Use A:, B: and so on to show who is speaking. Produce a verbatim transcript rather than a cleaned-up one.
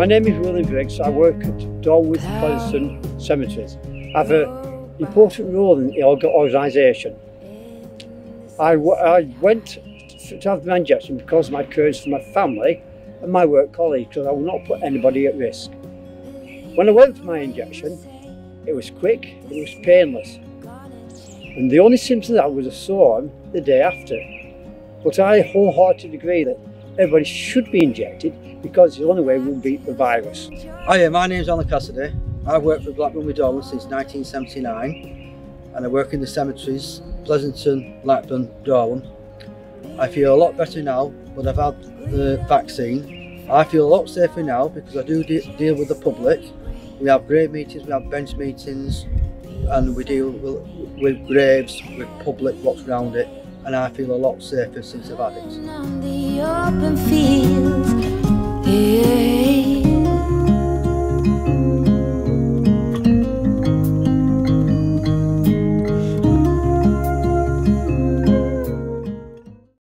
A: My name is William Briggs. I work at Dorwith Pleasantton Cemeteries. I have an important role in the organisation. I, I went to have my injection because of my courage for my family and my work colleagues, because I will not put anybody at risk. When I went for my injection, it was quick, it was painless, and the only symptoms I was a sore on the day after. But I wholeheartedly agree that everybody should be injected because it's the only way we'll beat the virus.
B: Hiya, my name's Alan Cassidy. I've worked for Blackburn with Dorwith since nineteen seventy-nine, and I work in the cemeteries, Pleasantton, Blackburn, Dorwith. I feel a lot better now, but I've had the vaccine. I feel a lot safer now because I do de deal with the public. We have grave meetings, we have bench meetings, and we deal with, with graves, with public, what's around it, and I feel a lot safer since I've had it.